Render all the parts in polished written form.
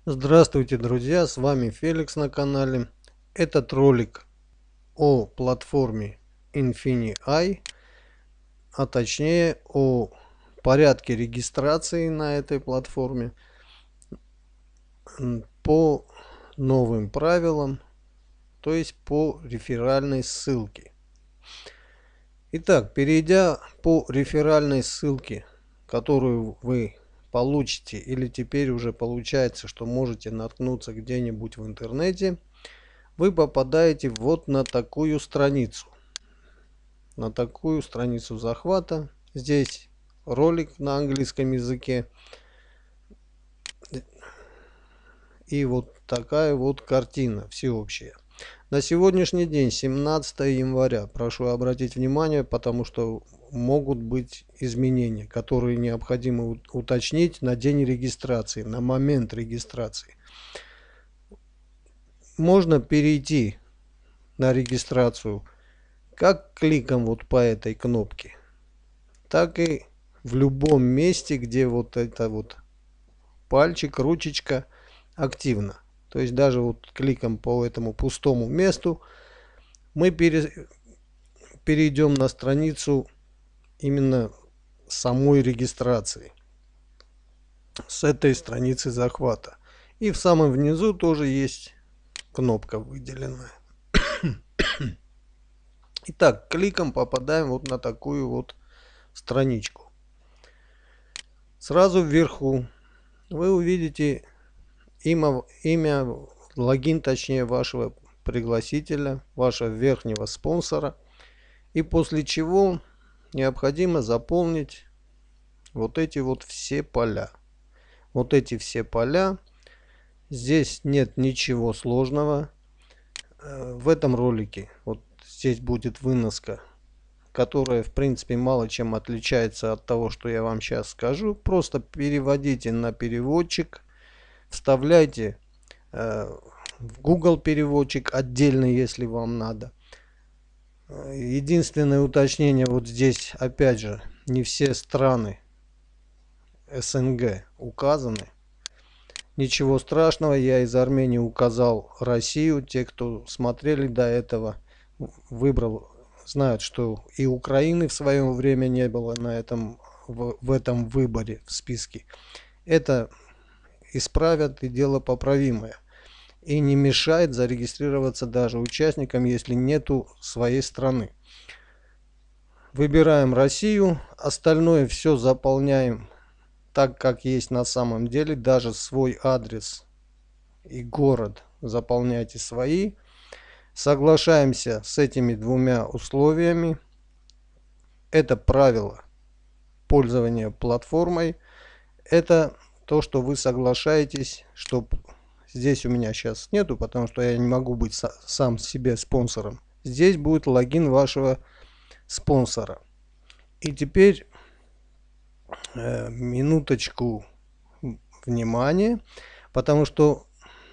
Здравствуйте, друзья, с вами Феликс на канале. Этот ролик о платформе InfiniEye, а точнее о порядке регистрации на этой платформе по новым правилам, то есть по реферальной ссылке. Итак, перейдя по реферальной ссылке, которую вы получите или теперь уже получается, что можете наткнуться где-нибудь в интернете, вы попадаете вот на такую страницу. На такую страницу захвата. Здесь ролик на английском языке. И вот такая вот картина всеобщая. На сегодняшний день, 17 января, прошу обратить внимание, потому что могут быть изменения, которые необходимо уточнить на день регистрации, на момент регистрации. Можно перейти на регистрацию как кликом вот по этой кнопке, так и в любом месте, где вот это вот пальчик, ручечка активна. То есть даже вот кликом по этому пустому месту мы перейдем на страницу именно самой регистрации с этой страницы захвата. И в самом внизу тоже есть кнопка выделенная. Итак, кликом попадаем вот на такую вот страничку. Сразу вверху вы увидите имя, логин точнее вашего пригласителя, вашего верхнего спонсора. И после чего необходимо заполнить вот эти вот все поля. Вот эти все поля. Здесь нет ничего сложного. В этом ролике вот здесь будет выноска, которая в принципе мало чем отличается от того, что я вам сейчас скажу. Просто переводите на переводчик, вставляйте в Google переводчик отдельно, если вам надо. Единственное уточнение вот здесь, опять же, не все страны СНГ указаны. Ничего страшного, я из Армении указал Россию. Те, кто смотрели до этого, выбрал, знают, что и Украины в свое время не было на этом, в этом выборе в списке. Это исправят, и дело поправимое. И не мешает зарегистрироваться даже участникам, если нету своей страны. Выбираем Россию, остальное все заполняем так, как есть на самом деле, даже свой адрес и город заполняйте свои. Соглашаемся с этими двумя условиями. Это правило пользования платформой. Это то, что вы соглашаетесь, что здесь у меня сейчас нету, потому что я не могу быть сам себе спонсором. Здесь будет логин вашего спонсора. И теперь минуточку внимания, потому что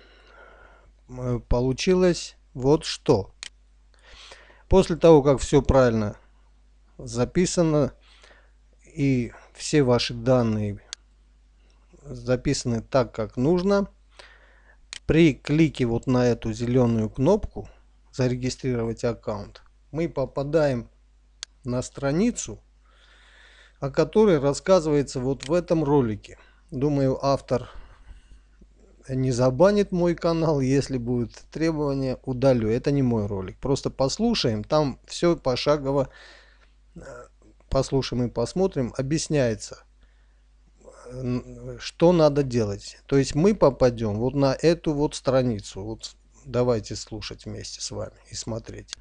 получилось вот что. После того, как все правильно записано и все ваши данные записаны так, как нужно, при клике вот на эту зеленую кнопку «Зарегистрировать аккаунт» мы попадаем на страницу, о которой рассказывается вот в этом ролике. Думаю, автор не забанит мой канал, если будет требование, удалю. Это не мой ролик. Просто послушаем, там все пошагово, послушаем и посмотрим, объясняется, что надо делать. То есть мы попадем вот на эту вот страницу. Вот давайте слушать вместе с вами и смотреть.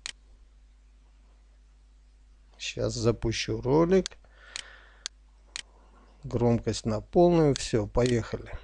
Сейчас запущу ролик. Громкость на полную. Все, поехали.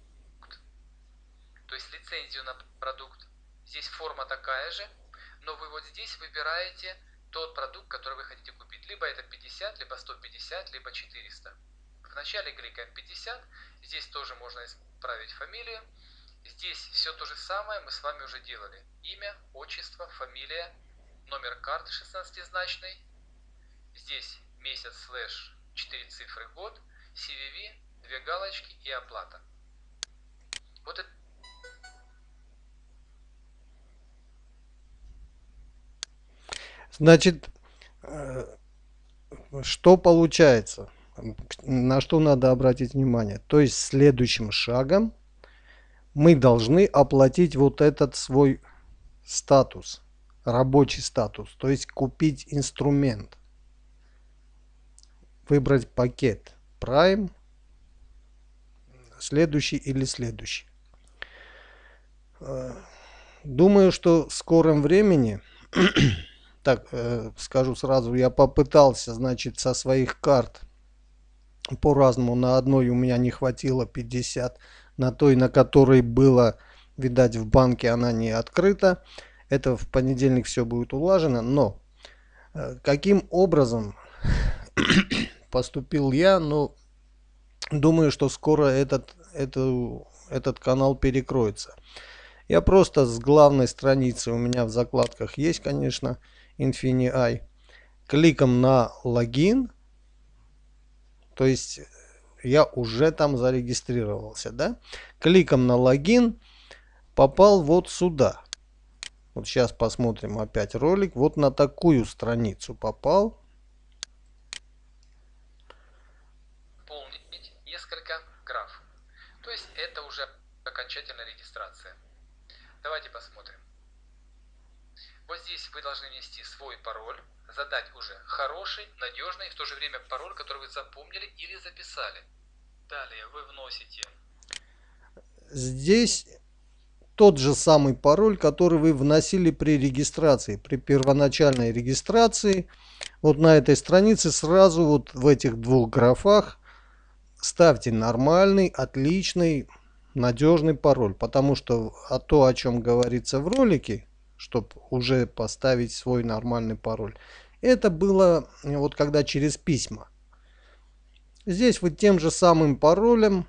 То есть лицензию на продукт. Здесь форма такая же, но вы вот здесь выбираете тот продукт, который вы хотите купить. Либо это 50, либо 150, либо 400. Вначале кликаем 50, здесь тоже можно исправить фамилию. Здесь все то же самое мы с вами уже делали. Имя, отчество, фамилия, номер карты 16-значный. Здесь месяц слэш 4 цифры год, CVV, 2 галочки и оплата. Вот это Значит, что получается? На что надо обратить внимание? То есть следующим шагом мы должны оплатить вот этот свой статус, рабочий статус, то есть купить инструмент, выбрать пакет Prime, следующий или следующий. Думаю, что в скором времени, так скажу сразу, я попытался, значит, со своих карт по-разному. На одной у меня не хватило 50, на той, на которой было, видать, в банке она не открыта. Это в понедельник все будет улажено, но каким образом поступил я, но думаю, что скоро этот канал перекроется. Я просто с главной страницы, у меня в закладках есть, конечно, InfiniEye, кликом на логин, то есть я уже там зарегистрировался, да? Кликом на логин попал вот сюда. Вот сейчас посмотрим опять ролик. Вот на такую страницу попал. Заполнить несколько граф. То есть это уже окончательная регистрация. Давайте посмотрим. Вот здесь вы должны внести свой пароль, задать уже хороший, надежный, и в то же время пароль, который вы запомнили или записали. Далее вы вносите. Здесь тот же самый пароль, который вы вносили при регистрации, при первоначальной регистрации. Вот на этой странице сразу вот в этих двух графах ставьте нормальный, отличный, надежный пароль. Потому что то, о чем говорится в ролике, чтобы уже поставить свой нормальный пароль, это было вот когда через письма. Здесь вы тем же самым паролем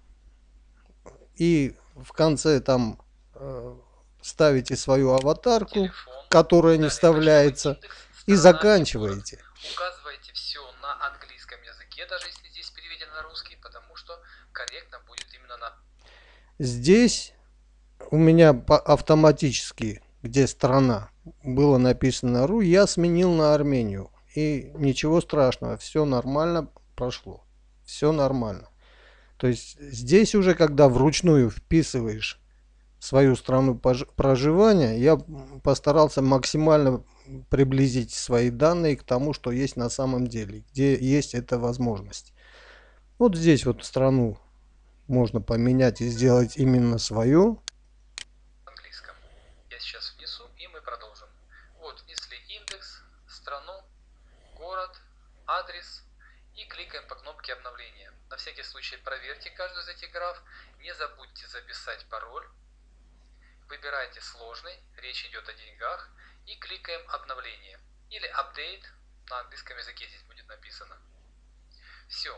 и в конце там ставите свою аватарку, Телефон, которая не вставляется, индекс, и страна, заканчиваете. Указывайте все на английском языке, даже если здесь переведено на русский, потому что корректно будет именно на... Здесь у меня автоматически, где страна, было написано РУ, я сменил на Армению. И ничего страшного, все нормально прошло. Все нормально. То есть здесь уже, когда вручную вписываешь свою страну проживания, я постарался максимально приблизить свои данные к тому, что есть на самом деле, где есть эта возможность. Вот здесь вот страну можно поменять и сделать именно свою. английском. Я сейчас внесу, и мы продолжим. Вот, внесли индекс, страну, город, адрес и кликаем по кнопке обновления. На всякий случай проверьте каждую из этих граф. Не забудьте записать пароль. Выбирайте сложный, речь идет о деньгах, и кликаем обновление. Или update, на английском языке здесь будет написано. Все.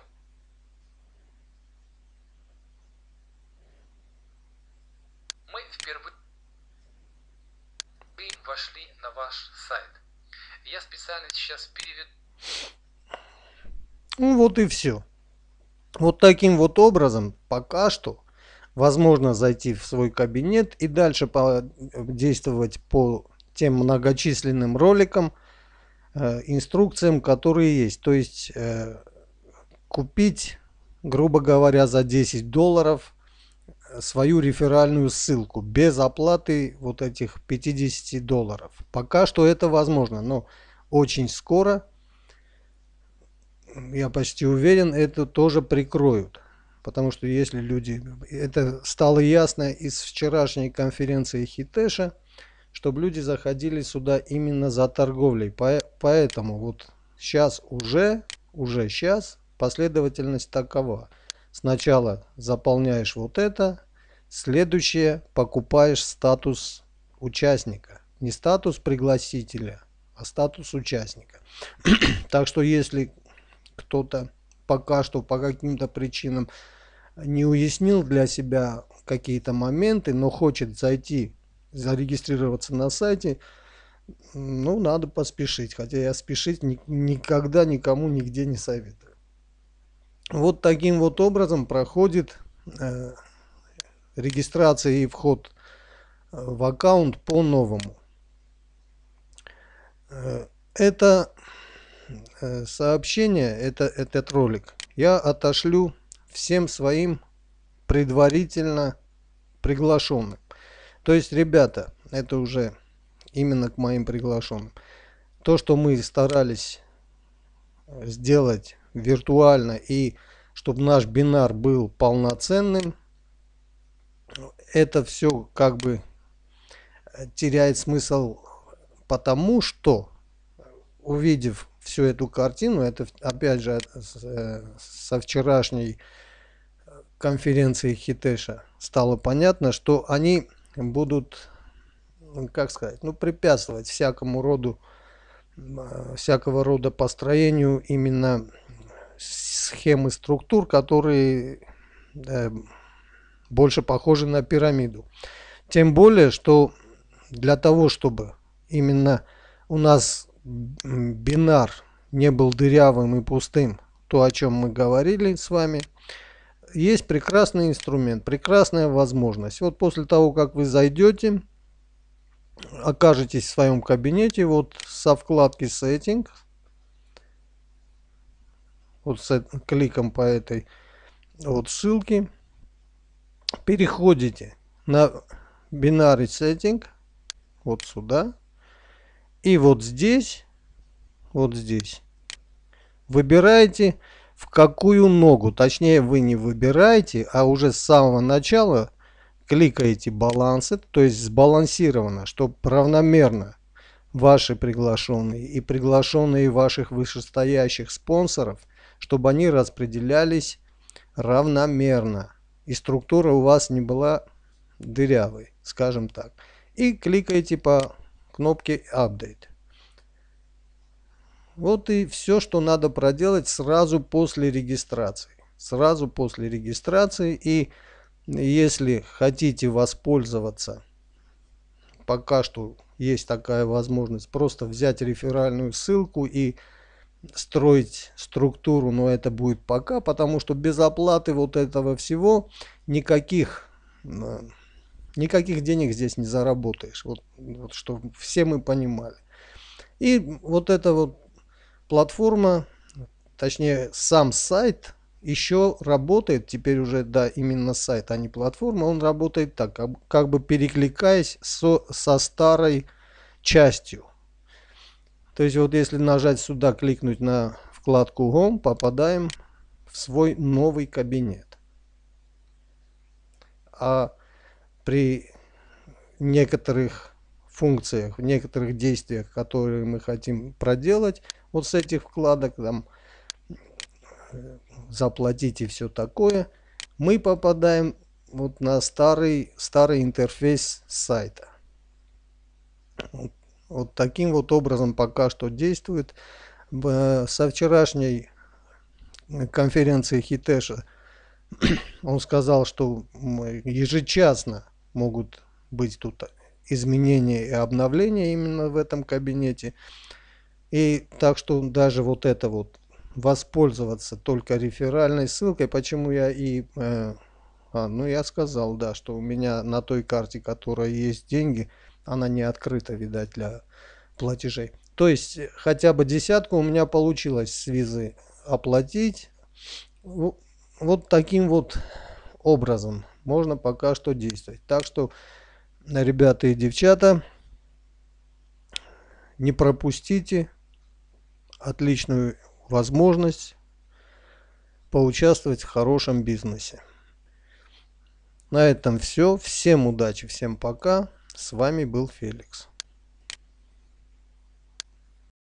Мы впервые вошли на ваш сайт. Я специально сейчас переведу. Ну вот и все. Вот таким вот образом пока что возможно зайти в свой кабинет и дальше действовать по тем многочисленным роликам, инструкциям, которые есть. То есть купить, грубо говоря, за $10 свою реферальную ссылку без оплаты вот этих $50. Пока что это возможно, но очень скоро, я почти уверен, это тоже прикроют. Потому что если люди... Это стало ясно из вчерашней конференции Хитэша, чтобы люди заходили сюда именно за торговлей. Поэтому вот сейчас уже сейчас последовательность такова. Сначала заполняешь вот это, следующее покупаешь статус участника. Не статус пригласителя, а статус участника. Так что если кто-то пока что по каким-то причинам не уяснил для себя какие-то моменты, но хочет зайти, зарегистрироваться на сайте, ну, надо поспешить. Хотя я спешить никогда никому нигде не советую. Вот таким вот образом проходит регистрация и вход в аккаунт по-новому. Это сообщение, этот ролик я отошлю всем своим предварительно приглашенным. То есть, ребята, это уже именно к моим приглашенным. То, что мы старались сделать виртуально и чтобы наш бинар был полноценным, это все как бы теряет смысл, потому что, увидев всю эту картину, это опять же со вчерашней конференции Хитэша стало понятно, что они будут, как сказать, препятствовать всякого рода построению именно схемы структур, которые больше похожи на пирамиду. Тем более, что для того, чтобы именно у нас бинар не был дырявым и пустым, то, о чем мы говорили с вами, есть прекрасный инструмент, прекрасная возможность. Вот после того, как вы зайдете, окажетесь в своем кабинете, вот со вкладки Settings, вот с кликом по этой вот ссылке, переходите на Binary Setting, вот сюда, и вот здесь выбираете, в какую ногу, точнее вы не выбираете, а уже с самого начала кликаете Balanced, то есть сбалансировано, чтобы равномерно ваши приглашенные и приглашенные ваших вышестоящих спонсоров, чтобы они распределялись равномерно и структура у вас не была дырявой, скажем так. И кликаете по кнопке Update. Вот и все, что надо проделать сразу после регистрации. Сразу после регистрации. И если хотите воспользоваться, пока что есть такая возможность, просто взять реферальную ссылку и строить структуру, но это будет пока, потому что без оплаты вот этого всего никаких денег здесь не заработаешь. Вот что все мы понимали. И вот эта вот платформа, точнее сам сайт еще работает, теперь уже, да, именно сайт, а не платформа, он работает так, как бы перекликаясь со старой частью. То есть вот если нажать сюда, кликнуть на вкладку Home, попадаем в свой новый кабинет. А при некоторых функциях, в некоторых действиях, которые мы хотим проделать, вот с этих вкладок, там, заплатить и все такое, мы попадаем вот на старый интерфейс сайта. Вот таким вот образом пока что действует. Со вчерашней конференции Хитэша он сказал, что ежечасно могут быть тут изменения и обновления именно в этом кабинете. И так что даже вот это вот воспользоваться только реферальной ссылкой, почему я и... я сказал, да, что у меня на той карте, которая есть деньги, она не открыта, видать, для платежей. То есть хотя бы десятку у меня получилось с визы оплатить. Вот таким вот образом можно пока что действовать. Так что, ребята и девчата, не пропустите отличную возможность поучаствовать в хорошем бизнесе. На этом все. Всем удачи, всем пока. С вами был Феликс.